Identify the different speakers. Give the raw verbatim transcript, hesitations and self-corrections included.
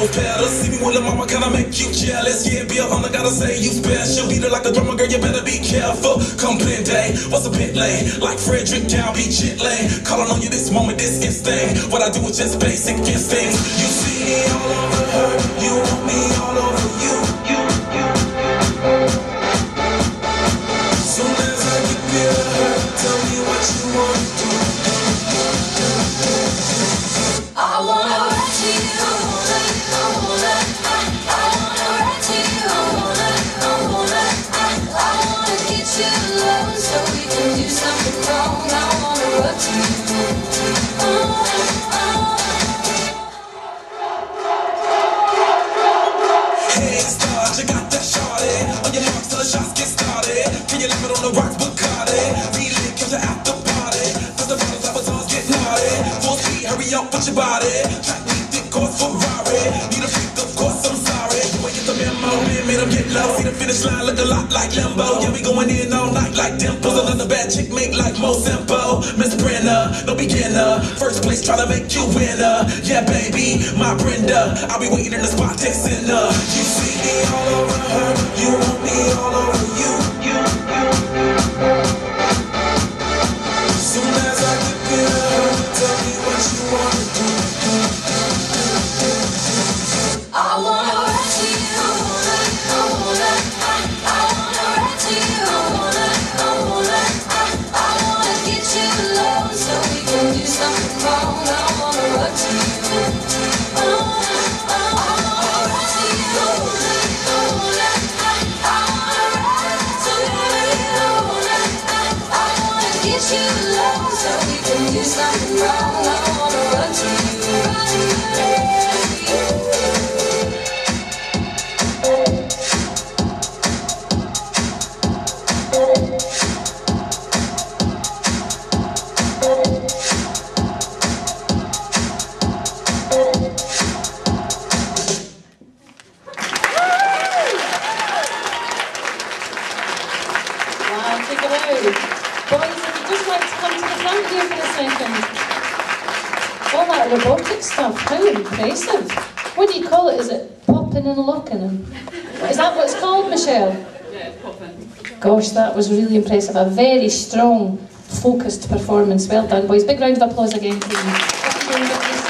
Speaker 1: those petals. See me with the mama, can I make you jealous? Yeah, be a hunter, gotta say you special. Beat it like a drummer, girl, you better be careful. Come day, what's a bit late? Like Frederick down beach shit lane. Calling on you this moment, this instinct. What I do is just basic instincts. You see me all over her, you want me all over you. You, you, soon as I get near her, tell me what you want to do.
Speaker 2: I wanna ride to you, I wanna, I, I wanna ride to you, I wanna, I wanna, I, I wanna get you low so we can do something wrong. I wanna ride to you. I wanna, I wanna.
Speaker 1: Hey, star, check out that shawty. On your marks till the shots get started. Can you leave it on the rocks, Bacardi? Really catch her after party. Cause the bottles of us get naughty. Full speed, hurry up with your body. Track me, thick course, Ferrari. Need a freak, of course, I'm sorry. You ain't get the memo, man, made them get low. See the finish line look a lot like limbo. Yeah, we going in all night like dimples. Another bad chick make like Mo Simple. Miss Brenna, no beginner. First place try to make you winner. Yeah, baby, my Brenda. I'll be waiting in the spot, texting her. You see me all over her. You want me all over you. You, you. Soon as I get near her, tell me what you want to do.
Speaker 2: I wanna ride to you, I wanna, I wanna, I, I wanna ride to you, I wanna, I wanna, I, I wanna get you low so we can do something wrong. I wanna ride to you. I wanna, I wanna ride to you, I wanna, I wanna, I, I wanna ride to you, I wanna, I, I wanna get you low so we can do something wrong. I wanna ride to you, ride to you.
Speaker 3: Robotic stuff, how impressive. What do you call it? Is it popping and locking? And is that what it's called, Michelle?
Speaker 4: Yeah, popping.
Speaker 3: Gosh, that was really impressive. A very strong, focused performance. Well done, boys. Big round of applause again, please.